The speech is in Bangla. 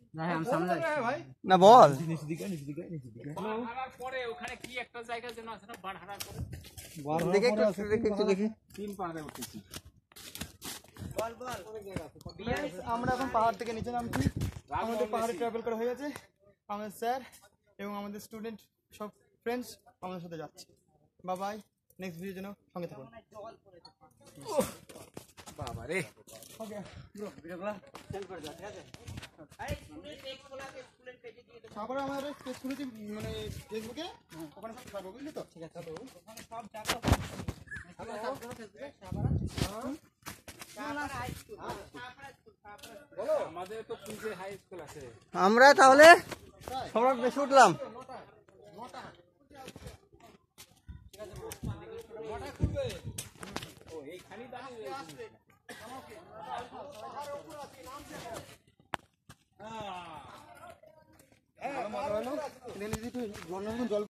না বল আমরা এখন পাহাড় থেকে নিচে নামছি। আমাদের পাহাড়ে ট্রাভেল করা হয়ে গেছে। আমাদের স্যার এবং আমাদের স্টুডেন্ট সব ফ্রেন্ডস আমাদের সাথে যাচ্ছে। বাই বাই, নেক্সট ভিডিওর জন্য সঙ্গে থাকুন। বাবা রে, ওকে ব্রো, ভিডিওগুলো সেন্ড করে দাও, ঠিক আছে? তারপরে আমাদের পেজ খুলেছি মানে ফেসবুকে, ওখানে সব ছাড়বো, বুঝলি তো? ঠিক আছে, ওখানে সব জায়গা আমরা সব ফেসবুকে আমাদের তো কুইজে হাই স্কুল আছে। আমরা তাহলে সবার বেশি উঠলাম। জল